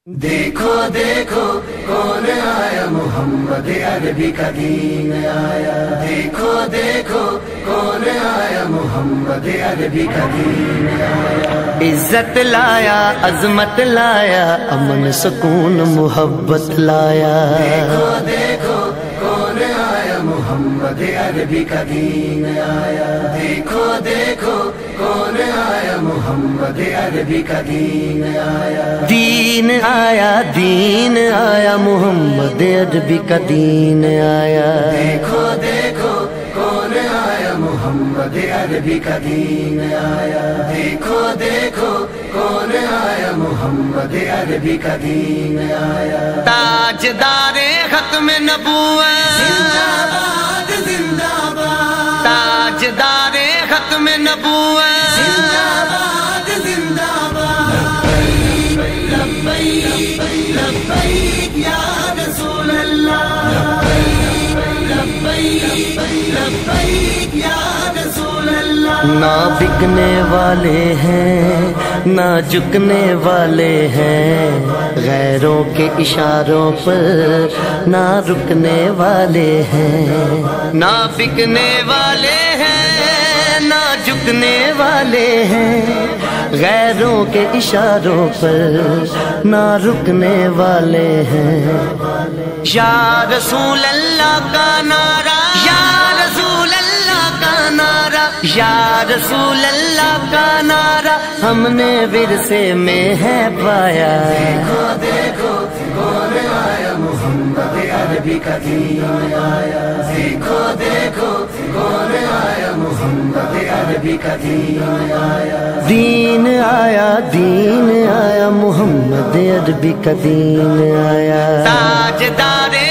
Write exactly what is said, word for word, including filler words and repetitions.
دیکھو دیکھو کون آیا، محمد عربی کا دین آیا۔ دیکھو دیکھو کون آیا، محمد عربی کا دین آیا۔ عزت لایا، عظمت لایا، امن سکون محبت لایا۔ دیکھو دیکھو کون آیا، محمد عربی کا دین آیا۔ دیکھو دیکھو کون آیا، محمد عربی کا دین آیا۔ دین آیا، دین آیا، محمد عربی کا دین آیا۔ دیکھو دیکھو کون آیا، محمد عربی کا دین آیا۔ دیکھو دیکھو کون آیا، محمد عربی کا دین آیا۔ تاجدار ختم نبوت، زندہ باد زندہ باد، تاجدار ختم نبوت، زندہ باد زندہ باد۔ لبیک لبیک یا رسول اللہ، لبیک لبیک یا رسول اللہ۔ نہ بکنے والے ہیں نہ جھکنے والے ہیں، غیروں کے اشاروں پر نہ رکنے والے ہیں۔ نہ بکنے والے ہیں نہ جھکنے والے ہیں، غیروں کے اشاروں پر نہ رکنے والے ہیں۔ یا رسول اللہ کا نعرہ، یا رسول اللہ کا نعرہ، یا رسول اللہ کا نعرہ ہم نے ورثے میں ہے پایا۔ دیکھو دیکھو کون آیا، محمد عربی کا دین آیا۔ دیکھو دیکھو کون آیا، محمد عربی کا دین آیا۔ دین آیا، دین آیا، محمد عربی کا دین آیا۔ تاجدار